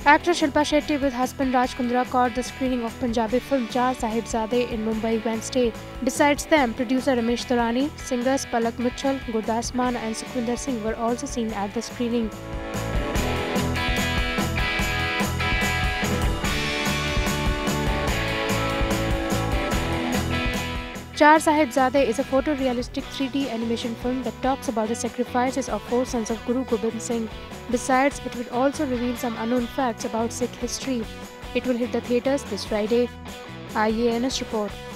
Actor Shilpa Shetty with husband Raj Kundra caught the screening of Punjabi film Char Sahibzade in Mumbai Wednesday. Besides them, producer Ramesh Durrani, singers Palak Mitchell, Gurdas Mann and Sukhwinder Singh were also seen at the screening. Char Sahibzade is a photorealistic 3D animation film that talks about the sacrifices of 4 sons of Guru Gobind Singh. Besides, it will also reveal some unknown facts about Sikh history. It will hit the theatres this Friday. IANS report.